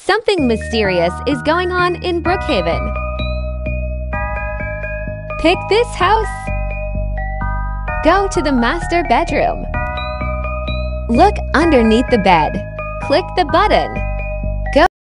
Something mysterious is going on in Brookhaven. Pick this house. Go to the master bedroom. Look underneath the bed. Click the button.